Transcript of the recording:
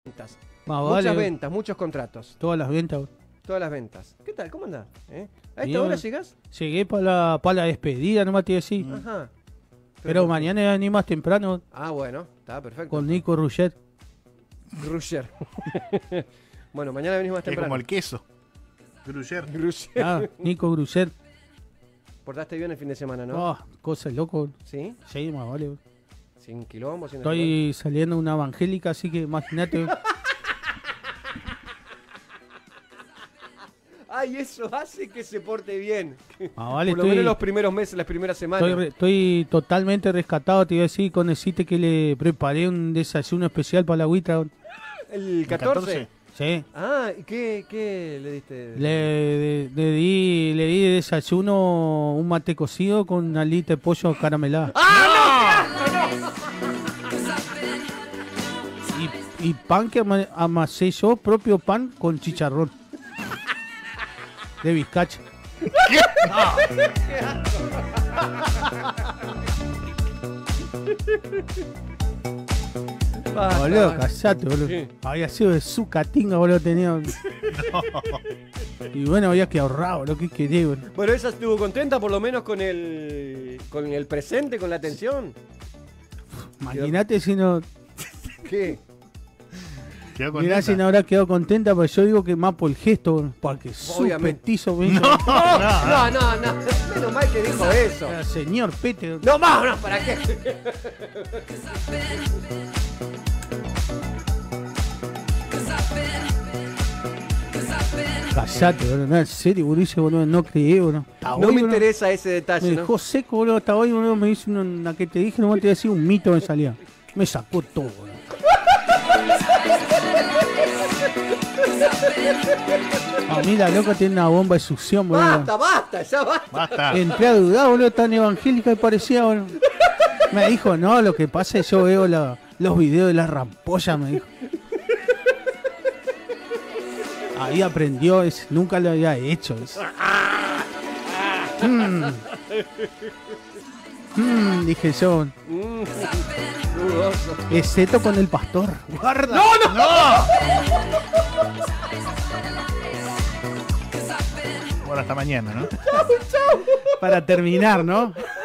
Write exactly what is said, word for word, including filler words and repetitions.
ventas. Más Muchas vale, ventas, muchos contratos. todas las ventas. Todas las ventas. ¿Qué tal? ¿Cómo andás? ¿Eh? ¿A esta Bien. hora llegás? Llegué para la, pa la despedida, nomás te iba a decir. Ajá. Pero mañana ni más temprano Ah, bueno, está perfecto. con Nico Ruchet. Gruyère. Bueno, mañana venís más Es temprano. como el queso. Gruyère. Gruyère. Ah, Nico Gruchet. Portaste bien el fin de semana, ¿no? Oh, cosa loco. ¿Sí? Sí, más vale. Sin quilombo, sin Estoy saliendo de una evangélica, así que imagínate. Ay, eso hace que se porte bien. Más vale, Por lo estoy, menos los primeros meses, las primeras semanas. estoy, re- estoy totalmente rescatado. Te iba a decir, con decirte que le preparé un desayuno especial para la agüita. ¿El catorce? Sí. Ah, ¿y qué, qué le diste? Le, de- le di, le di de desayuno un mate cocido con una alita de pollo caramelada. Y, y pan que ama- amasé yo, propio pan con chicharrón. De bizcacha. Basta, Boludo, basta. callate, boludo. Sí. Había sido de su catinga, boludo, tenía. Y bueno, había que ahorrar, boludo, ¿qué querés, boludo? Bueno, esa estuvo contenta por lo menos con el con el presente, con la atención. Imagínate si no. ¿Qué? Quedó Mirá contenta. si no habrá quedado contenta, pero yo digo que más por el gesto, boludo, porque su Obviamente. petizo me hizo. No, no, no, no. Menos mal que dijo eso. Era señor Pete. boludo. No, más, no, ¿para qué? Callate, boludo. No, en serio, boludo, ese, boludo, no creí, boludo. Hasta No hoy, me boludo, interesa ese Me detalle, ¿no? dejó seco, boludo. Hasta hoy, boludo, me hizo una, una que te dije, no te iba a decir un mito me salía. Me sacó todo, boludo. A mí la loca tiene una bomba de succión, boludo. Basta, basta, ya basta. Basta. Entré a dudar, boludo, tan evangélica que parecía, boludo. Me dijo, no, lo que pasa es que yo veo la- los videos de la rampolla, me dijo. Ahí aprendió, es, nunca lo había hecho. es. Mm. Mm, dije yo, Mm, dudoso. excepto con el pastor. Guarda. ¡No! Bueno, hasta mañana, ¿no? Para terminar, ¿no?